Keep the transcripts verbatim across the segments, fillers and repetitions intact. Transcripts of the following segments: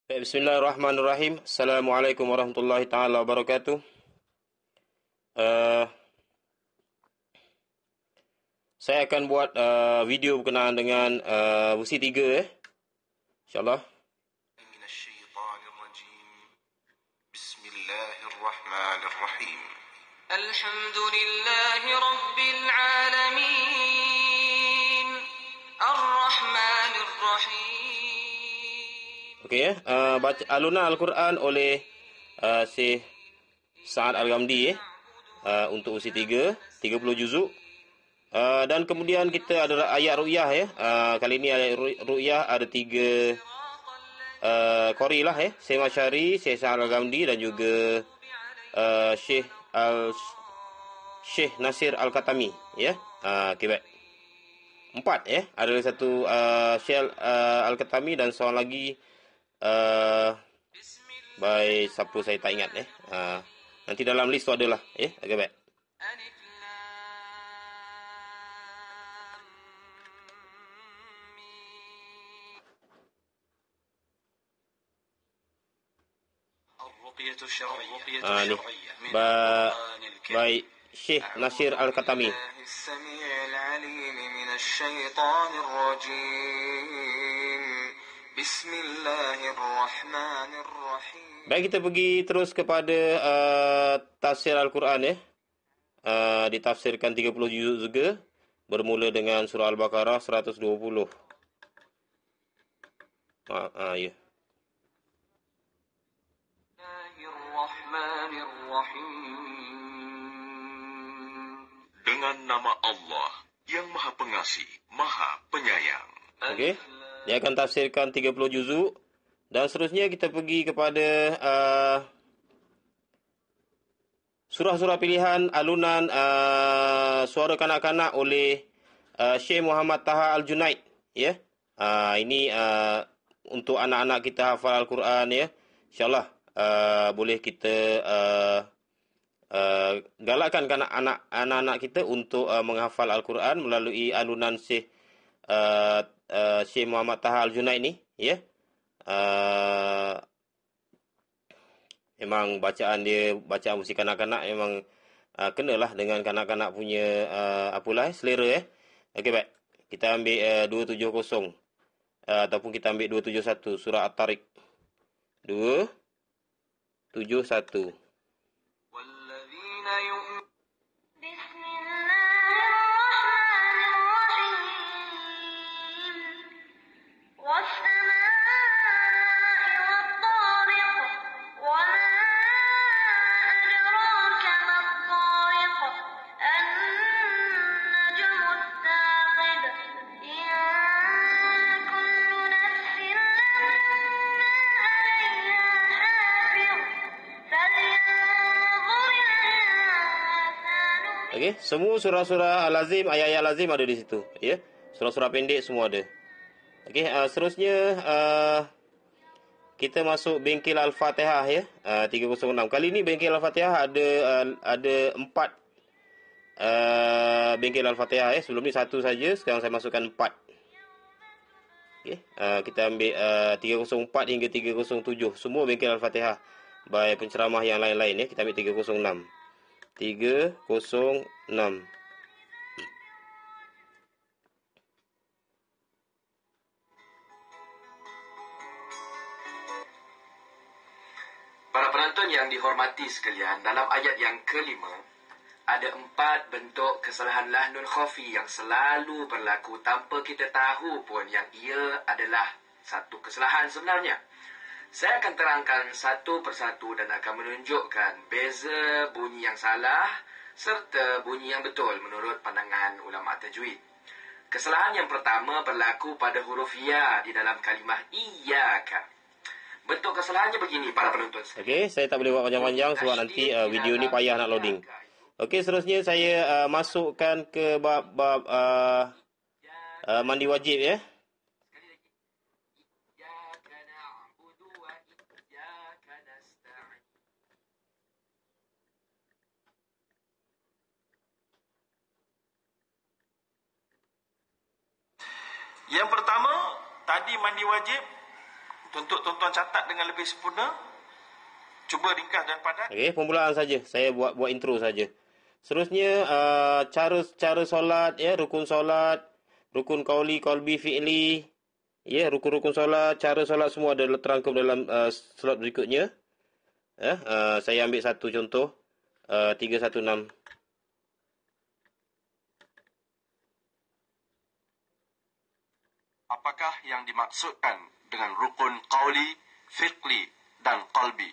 Baik, Bismillahirrahmanirrahim. Assalamualaikum warahmatullahi taala wabarakatuh. Uh, saya akan buat uh, video berkenaan dengan uh, versi tiga eh. InsyaAllah. Bismillahirrahmanirrahim. Alhamdulillahi rabbil alamin. Ar-Rahmanir Rahim. Okey ya, uh, baca alunan Al-Quran oleh uh, Syekh Sa'ad Al-Ghamdi eh. Uh, untuk versi tiga, tiga puluh juzuk. Uh, dan kemudian kita ada ayat ru'yah ya. Uh, kali ini ayat ru'yah ada tiga uh, qari lah ya. Syekh Masyari, Syekh Sa'ad Al-Ghamdi dan juga uh, Syekh Al Syekh Nasir Al-Katami ya. Uh, okay, baik. Empat ya. Ada satu uh, Syekh uh, Al-Katami dan seorang lagi uh, by siapa saya tak ingat eh. Uh, nanti dalam list tu adalah ya. Okay, baik. Ah, ni. Ba baik Syekh Nasir Al-Katami. Baik, kita pergi terus kepada uh, tafsir Al-Quran ya. Uh, ditafsirkan tiga puluh juzuk juga, bermula dengan surah Al-Baqarah seratus dua puluh. Ah, ah ya. Dengan nama Allah yang Maha Pengasih, Maha Penyayang. Okey. Dia akan tafsirkan tiga puluh juzuk dan seterusnya kita pergi kepada uh, surah-surah pilihan alunan uh, suara kanak-kanak oleh uh, Syekh Muhammad Taha Al-Junaid ya. Uh, ini uh, untuk anak-anak kita hafal Al-Quran ya. InsyaAllah uh, boleh kita uh, uh, galakkan anak-anak anak-anak kita untuk uh, menghafal Al-Quran melalui alunan Syekh uh, uh, Syekh Muhammad Taha Al-Junaid ni ya. Uh, memang bacaan dia, bacaan musik kanak-kanak memang uh, kenalah dengan kanak-kanak punya uh, apalah eh, selera eh. Okey, baik. Kita ambil uh, dua tujuh kosong uh, ataupun kita ambil dua tujuh satu surah At-Tariq. dua tujuh satu. Okey, semua surah-surah lazim, ayat-ayat lazim ada di situ, ya. Surah-surah pendek semua ada. Okey, uh, seterusnya uh, kita masuk bengkel Al-Fatihah ya. Uh, tiga kosong enam. Kali ni bengkel Al-Fatihah ada uh, ada empat uh, bengkel Al-Fatihah ya. Sebelum ni satu saja, sekarang saya masukkan empat. Okey, uh, kita ambil uh, tiga kosong empat hingga tiga kosong tujuh. Semua bengkel Al-Fatihah by penceramah yang lain-lain ya. Kita ambil tiga kosong enam. tiga kosong enam. Para penonton yang dihormati sekalian, dalam ayat yang kelima, ada empat bentuk kesalahan lahnun khafi yang selalu berlaku tanpa kita tahu pun yang ia adalah satu kesalahan sebenarnya. Saya akan terangkan satu persatu dan akan menunjukkan beza bunyi yang salah serta bunyi yang betul menurut pandangan ulama tajwid. Kesalahan yang pertama berlaku pada huruf ya di dalam kalimah iyyaka. Bentuk kesalahannya begini para penonton. Okey, saya tak boleh buat panjang-panjang sebab nanti uh, video ni payah nak loading. Okey, seterusnya saya uh, masukkan ke bab-bab uh, uh, mandi wajib ya. Yang pertama, tadi mandi wajib Untuk tuan-tuan catat dengan lebih sempurna, cuba ringkas dan padat. Okey, permulaan saja. Saya buat buat intro saja. Seterusnya uh, cara cara solat, ya, rukun solat, rukun qauli, qalbi, fi'li, ya, rukun-rukun solat, cara solat semua adalah terangkum dalam uh, slot berikutnya. Ya, uh, saya ambil satu contoh, uh, tiga satu enam. Apakah yang dimaksudkan dengan rukun qauli, fiqli dan qalbi?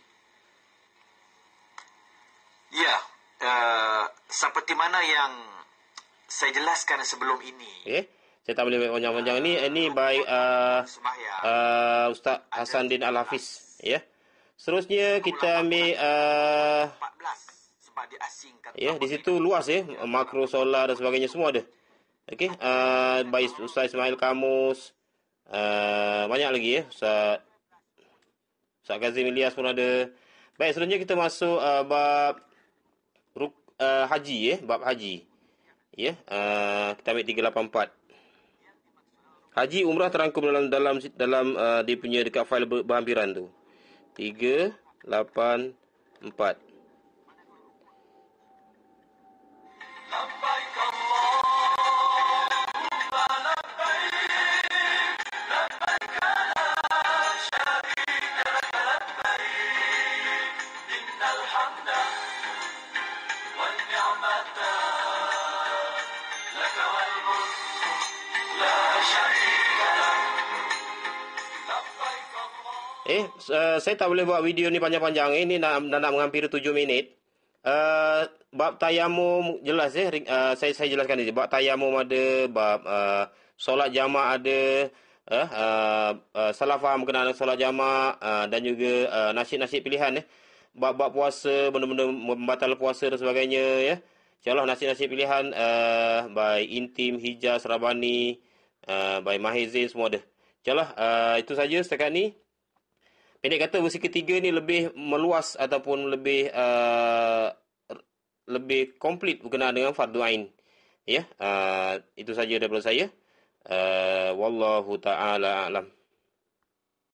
Ya, uh, seperti mana yang saya jelaskan sebelum ini. Okey. Saya tak boleh panjang-panjang ni. Ini by uh, uh, Ustaz Hasanuddin Al-Hafiz, ya. Seterusnya kita ambil uh, ya, di situ luas, ya, makro solar dan sebagainya semua ada. Okey, uh, by Ustaz Ismail Kamus, uh, banyak lagi, ya. Ustaz Ustaz Kazim Ilyas pun ada. Baik, seterusnya kita masuk uh, bab ruk, uh, haji, ya, bab haji. Ya, uh, kita ambil tiga lapan empat. Haji umrah terangkum dalam dalam dalam uh, dia punya dekat fail ber, berhampiran tu. tiga lapan empat. Eh, uh, saya tak boleh buat video ni panjang-panjang. Ini nak, dah nak menghampiri tujuh minit. Uh, bab tayamum jelas, ya. Uh, saya saya jelaskan ni. Bab tayamum ada, bab uh, solat jamak ada, uh, uh, uh, salah faham berkenaan dengan solat jamak, uh, dan juga uh, nasyid-nasyid pilihan, ya. Bab-bab puasa, benda-benda membatal puasa dan sebagainya, ya. InsyaAllah nasyid-nasyid pilihan uh, by Intim, Hijaz, Rabani, uh, by Mahir Zain, semua ada. InsyaAllah uh, itu saja setakat ni. Pendek kata, versi ketiga ni lebih meluas ataupun lebih uh, lebih komplit berkenaan dengan fardu ain. Ya, uh, itu saja daripada saya. Uh, wallahu taala a'lam.